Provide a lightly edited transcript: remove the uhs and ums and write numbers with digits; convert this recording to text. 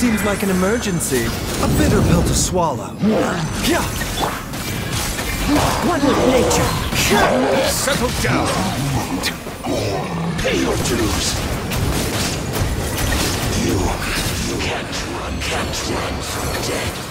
Seems like an emergency. A bitter pill to swallow. Yeah. One with nature. Settle down. Pay your dues. You can't run from death.